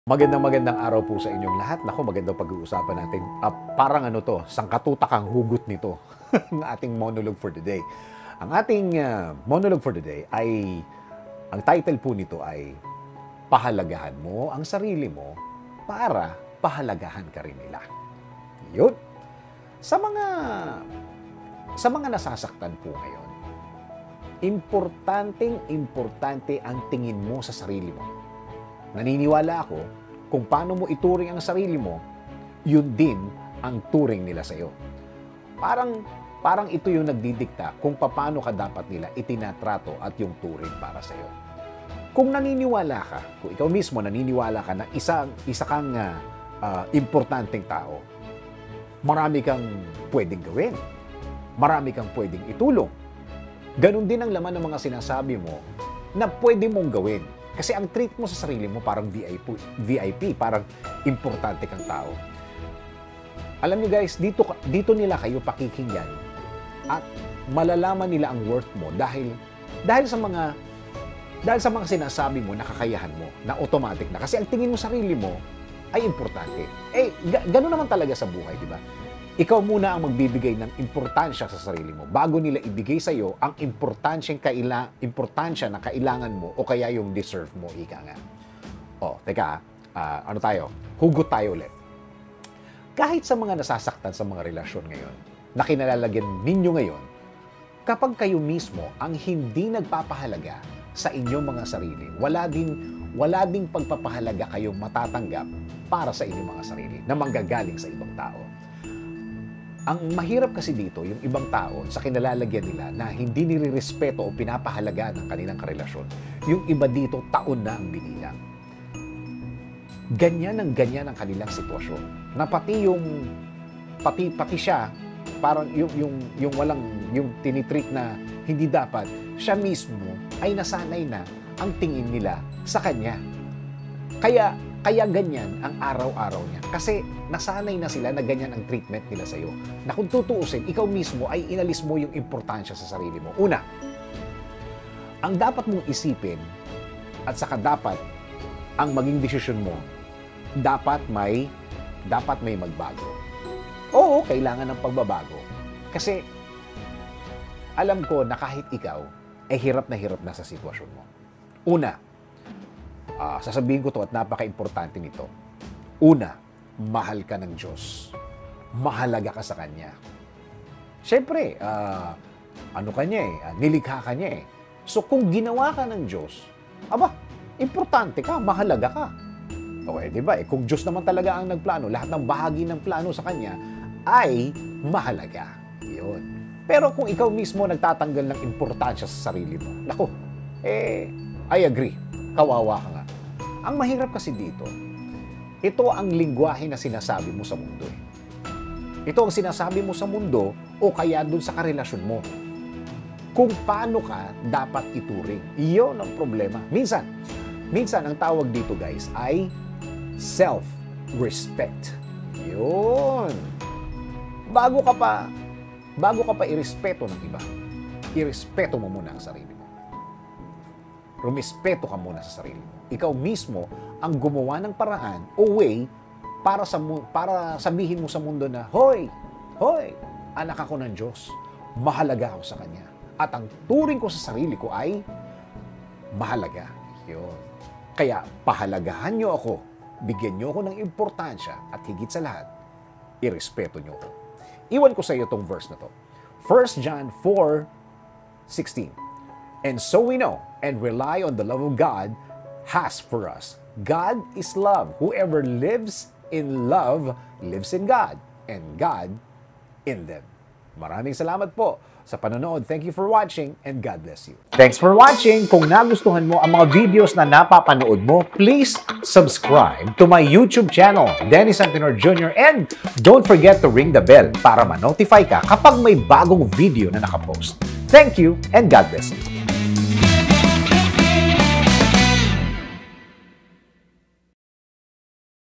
Magandang araw po sa inyong lahat. Naku, magandang pag-uusapan natin. Parang sangkatutakang hugot nito ng ating monologue for the day. Ang ating monologue for the day ay, ang title po nito ay, Pahalagahan mo ang sarili mo para pahalagahan ka rin nila. Yun. Sa mga nasasaktan po ngayon, importante ang tingin mo sa sarili mo. Naniniwala ako, kung paano mo ituring ang sarili mo, yun din ang turing nila sa iyo. Parang ito yung nagdidikta kung paano ka dapat nila itinatrato at yung turing para sa iyo. Kung naniniwala ka, kung ikaw mismo naniniwala ka na isa kang importanteng tao, marami kang pwedeng gawin. Marami kang pwedeng itulong. Ganon din ang laman ng mga sinasabi mo na pwede mong gawin. Kasi ang treat mo sa sarili mo parang VIP, parang importante kang tao. Alam niyo guys, dito nila kayo pakikinggan at malalaman nila ang worth mo dahil sa mga sinasabi mo na kakayahan mo, na automatic na. Kasi ang tingin mo sa sarili mo ay importante. Gano'n naman talaga sa buhay, di ba? Ikaw muna ang magbibigay ng importansya sa sarili mo bago nila ibigay sa iyo ang importansya na kailangan mo o kaya yung deserve mo, ika nga. Hugot tayo ulit. Kahit sa mga nasasaktan sa mga relasyon ngayon, na kinalalagyan ninyo ngayon, kapag kayo mismo ang hindi nagpapahalaga sa inyong mga sarili, wala ding pagpapahalaga kayong matatanggap para sa inyong mga sarili na manggagaling sa ibang tao. Ang mahirap kasi dito, yung ibang tao sa kinalalagyan nila na hindi nirirespeto o pinapahalaga ng kanilang karelasyon. Yung iba dito, taon na ang binilang. Ganyan ang kanilang sitwasyon. Na pati siya, parang yung tinitreat na hindi dapat, siya mismo ay nasanay na ang tingin nila sa kanya. Kaya ganyan ang araw-araw niya. Kasi nasanay na sila na ganyan ang treatment nila sa iyo. Na kung tutuusin, ikaw mismo ay inalis mo yung importansya sa sarili mo. Una, ang dapat mong isipin at saka dapat ang maging desisyon mo, dapat may magbago. Oo, kailangan ng pagbabago. Kasi alam ko na kahit ikaw ay hirap na sa sitwasyon mo. Una, sasabihin ko to at napaka-importante nito. Una, mahal ka ng Diyos. Mahalaga ka sa Kanya. Siyempre, nilikha ka niya eh. So kung ginawa ka ng Diyos, importante ka, mahalaga ka. Okay, di ba? Kung Diyos naman talaga ang nagplano, lahat ng bahagi ng plano sa Kanya ay mahalaga. Yun. Pero kung ikaw mismo nagtatanggal ng importansya sa sarili mo, I agree. Kawawa ka nga. Ang mahirap kasi dito, ito ang lingwahe na sinasabi mo sa mundo eh. Ito ang sinasabi mo sa mundo o kaya dun sa karelasyon mo. Kung paano ka dapat ituring. Iyon ang problema. Minsan ang tawag dito guys ay self-respect. Yun. Bago ka pa irespeto ng iba, irespeto mo muna ang sarili mo. Rumispeto ka muna sa sarili mo. Ikaw mismo ang gumawa ng paraan o way para sabihin mo sa mundo na, Hoy, anak ako ng Diyos. Mahalaga ako sa Kanya. At ang turing ko sa sarili ko ay mahalaga. Yun. Kaya pahalagahan niyo ako, bigyan niyo ako ng importansya at higit sa lahat, irespeto niyo ako. Iwan ko sa iyo itong verse na to. 1 John 4:16. And so we know and rely on the love of God has for us. God is love. Whoever lives in love lives in God, and God in them. Maraming salamat po sa panonood. Thank you for watching, and God bless you. Thanks for watching. Kung nagustuhan mo ang mga videos na napapanood mo, please subscribe to my YouTube channel, Dennis Antenor Jr. And don't forget to ring the bell para ma-notify ka kapag may bagong video na nakapost. Thank you, and God bless you.